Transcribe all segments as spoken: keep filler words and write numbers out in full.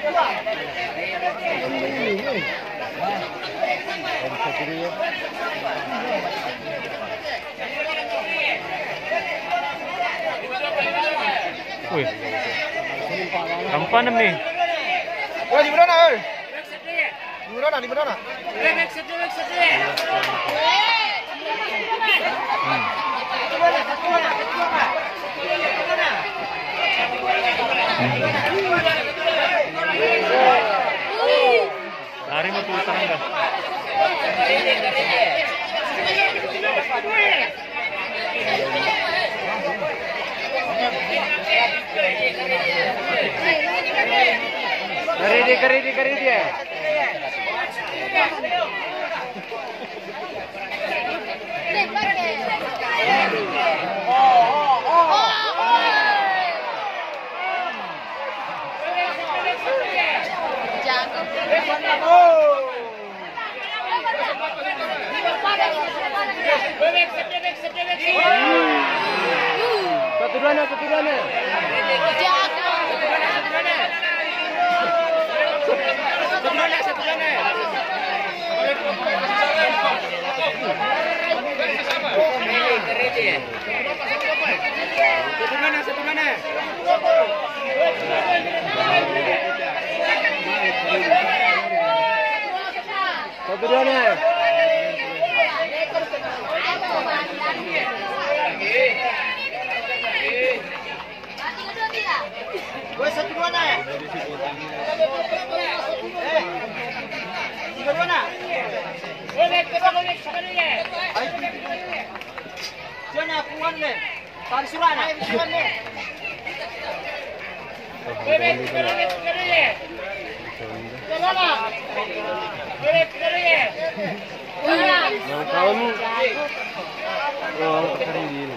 Wih, kampanem nih. Wah, di mana, oi? Di mana, di mana? Lari mau tulis tangan dah. Kari dia, kari dia, kari dia. Satu dua satu dua Satu dua nih. Gue satu dua nih. Eh, tiga dua nih. Boleh, kita boleh sekali nih. Jangan akuan nih. Tarik surat nih. Surat nih. Boleh, sekali nih, sekali nih. Jangan. Boleh, sekali nih. Yang kamu, oh kali ini.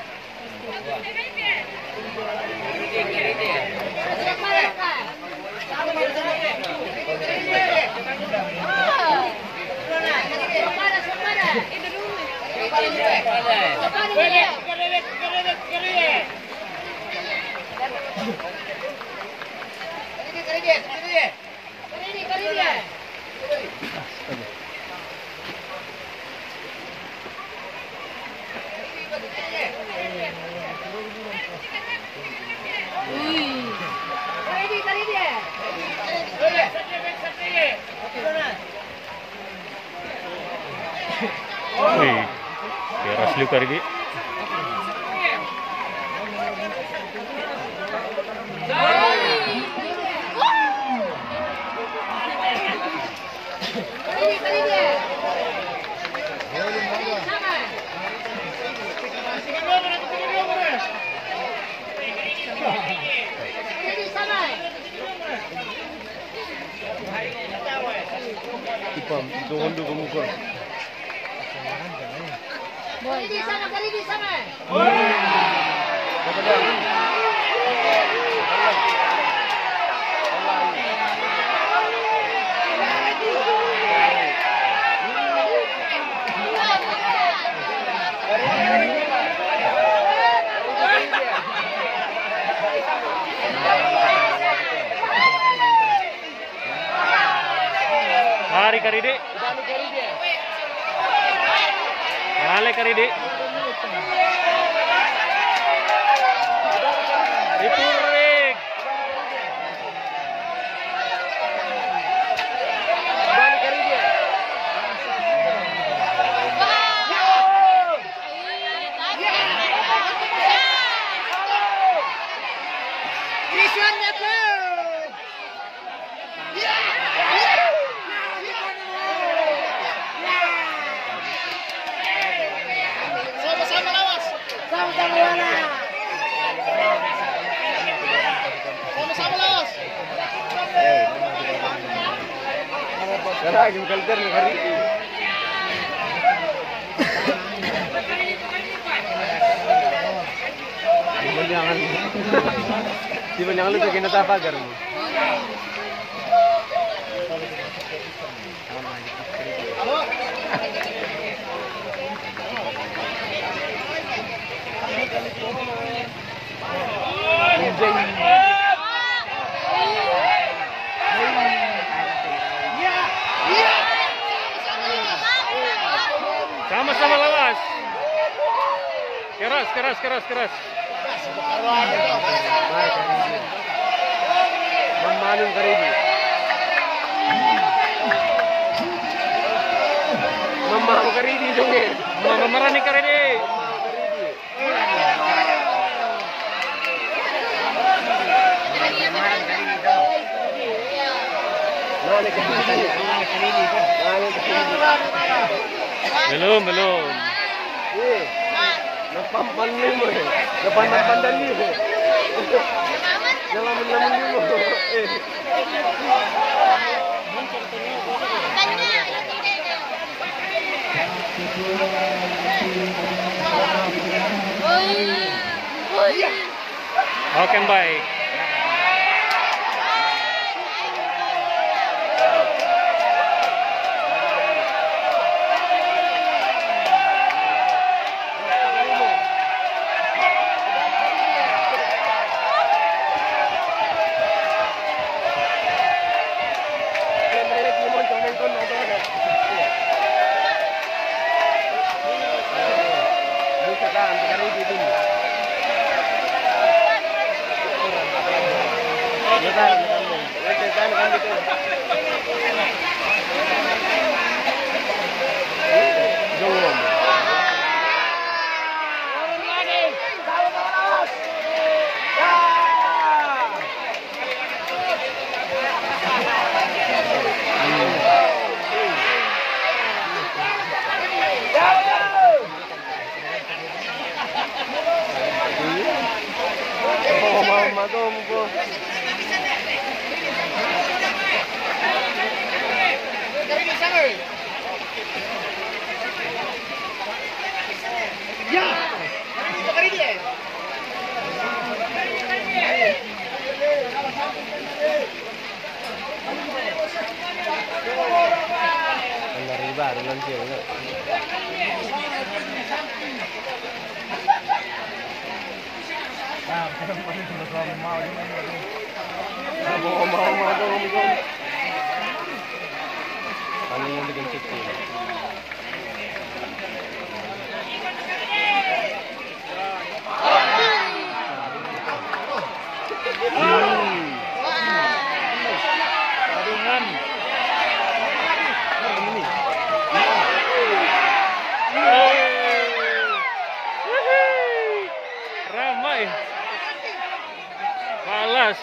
Wih, keras lu kali ini. Ipam, doon doon kumuha. Kali di sana, kali di sana. Mari Karidi. Mari Karidi. Diturik. Balik Karidi. Lagi kalter nih hari ini. Jangan, tiba jangan lu bikin apa agar mu. sama lawas. Keras, keras, keras, keras. Memanung Karidi. Memang Karidi dong ya. Memarah nih Karidi. Belum, belum. Napampan mo eh. Napandan-pandan niyo eh. Nalaman-laman niyo mo. Eh. Oke, baik. Baru nanti ya. Mau mau mau dong dong. Paling yang bikin kecil. Balas.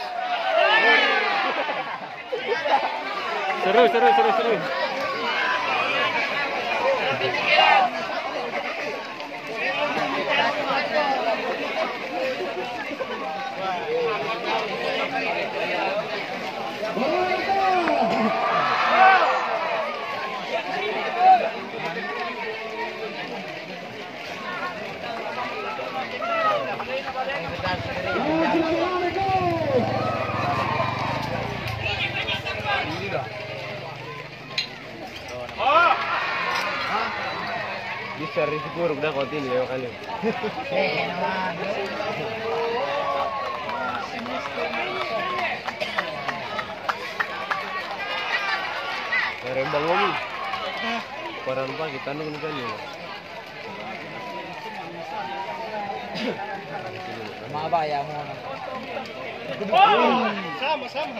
Seru, seru, seru, seru. Bisa risiko udah kontin ya kali. Rembang ngomi. Parang pa kita nung kanyo. Mabaya mo na. Sama sama.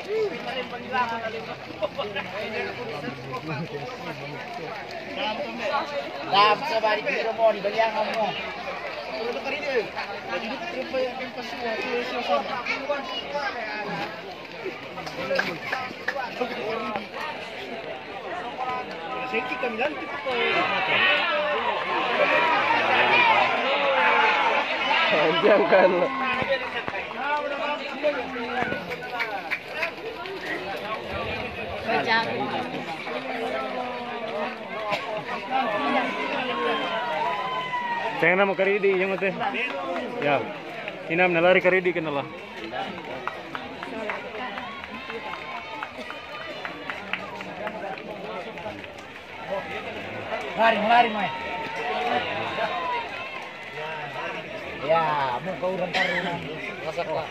Dam sa balik dito mo, baliang mo. Ano ka rin eh? Hindi ko trip pa yung pasuwa. Safety kami lang. Panjang kan. Saya nama Karidi yang itu. Ya. Inam nalari Karidi kenala. Mari, mari, mari. Ya, mau kau orang taruh. Masak lah.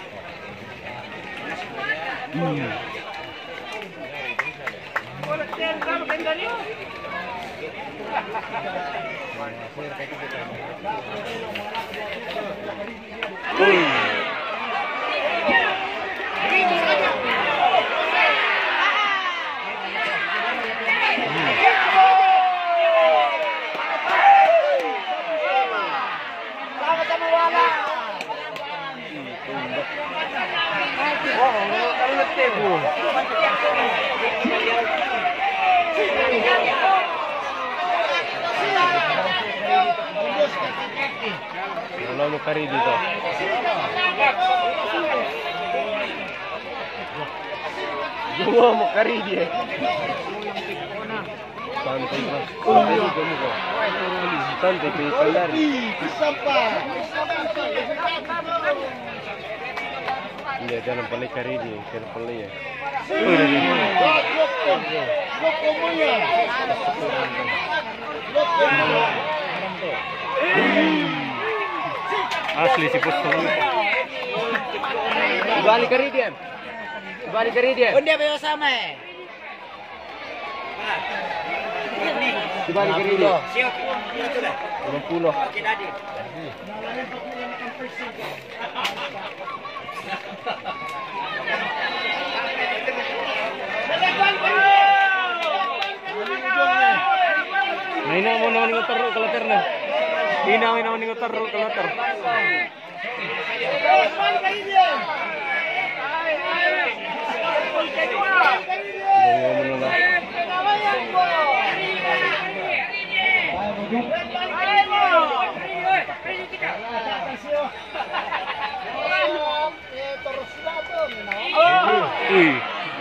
Hmm. Sama-sama wala. Oh, kalau nagtebo. Wala mo kari dito. Jowa mo kari dia. Santai ka. Santai ka mo ko. Santai ka ikan Sampa. Hindi, jangan pala kari dia. Jangan pala ya. Loko mo yan. Asli si Pusto. Ibalik kari dia. Ibalik kari dia. Hindi ba yung sama eh? Ibalik kari dia. Lima puluh. Naina mo naman ng taro kalater na. Hinawin naman ng taro kalater. Uy.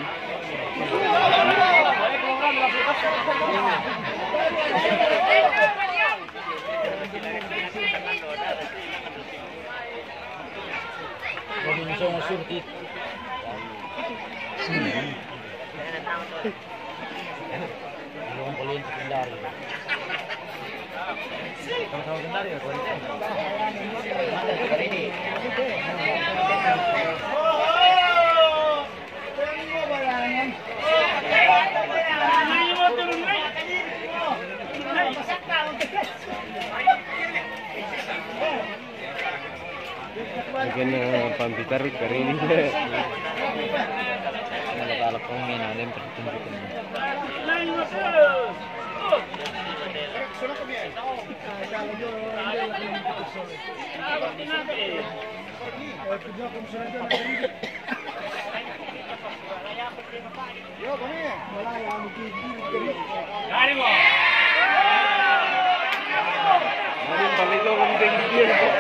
Mungkin pampitar kari ini. Kalau kau main ada yang tertentu. Balik lo penting dia.